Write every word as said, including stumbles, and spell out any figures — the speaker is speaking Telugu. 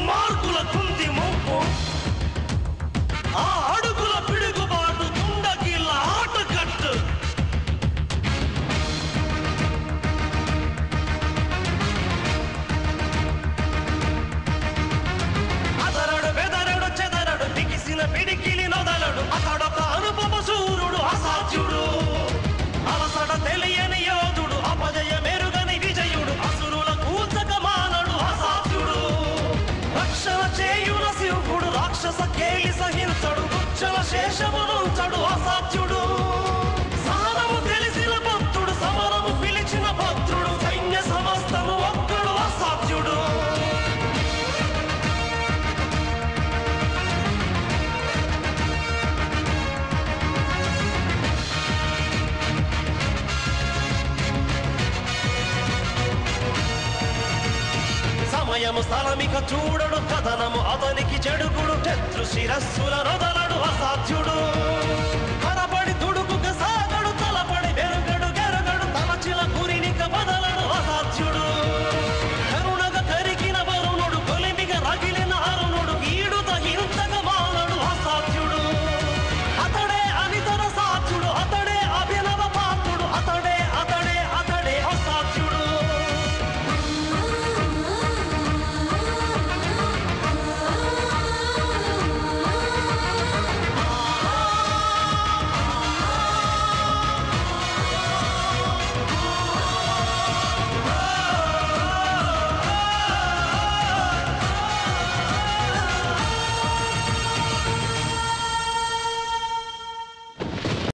దుర్మార్గుల కుంది ముంపు ఆ అడుగుల పిడుగుబాటు తుండగిల్ల ఆటకట్టు అదరడు బెదరడు చెదరడు బిగిసిన పిడికిలి నొదలడు అతడొక అనుపమ సూర్యుడు అసాధ్యుడు అలసట తెలియని యోధుడు అపజయ మెరుగని విజయుడు అసురుల కూచక మానడు అసాధ్యుడు రక్షణ చేయుల శివుడు రాక్షస కేలి సహించడు గుచ్చల శేషమునుంచడు అసాధ్యుడు సహనము తెలిసిన భక్తుడు సమరము పిలిచిన భక్తుడు సైన్య సమస్తము ఒక్కడు అసాధ్యుడు సమయము స్థలమిక చూడడు కథనము అతనికి చెడుగుడు శత్రు శిరస్సుల నొదలడు అసాధ్యుడు